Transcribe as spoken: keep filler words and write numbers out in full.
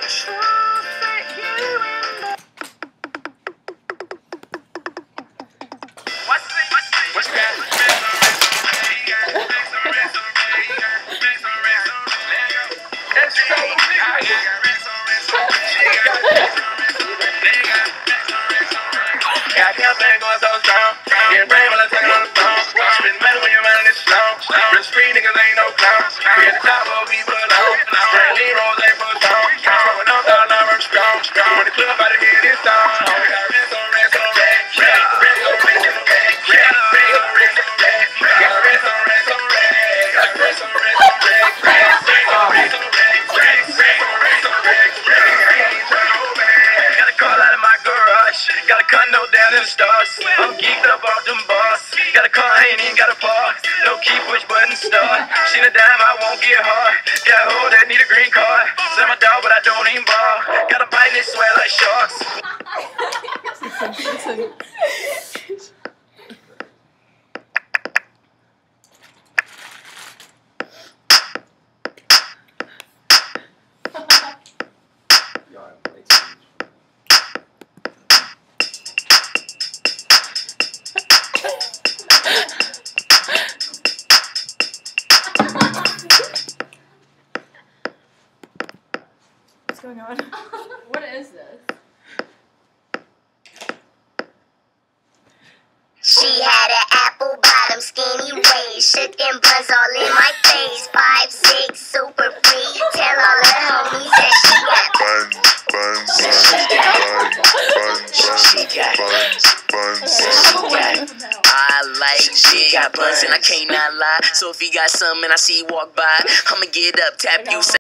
Got campaign going so strong. Getting brain while I'm talking on the phone. Spitting money when you're running this slow. Real street niggas ain't no clowns. We at the top where we belong. Straight lean rolls ain't for song. Throwing up down, I'm strong. When the club out of here, this song. We got rest on rest on rest. Rest on rest on rest. Rest on rest on rest. Got rest on rest on rest. Got rest on rest on rest. Rest on rest on rest. Rest on rest on rest. I ain't trying to hold back. Got a call out of my garage. Got a condo down in the stars. I'm geeked up off them bars. Got a car, I ain't even got a park. No key, push button, start. She a dime, I won't get hard. Got a hoe that need a green card. Sell my dog, but I don't even bar. Got a bite and it sweat like sharks. What's going on? What is this? She had an apple bottom, skinny waist, shook them buns all in my face. Five, six, super free. Tell all her homies that she got buns, buns, buns, buns, buns, buns, buns. I like she got buns and I can't not lie. So if you got something I see you walk by, I'ma get up, tap you.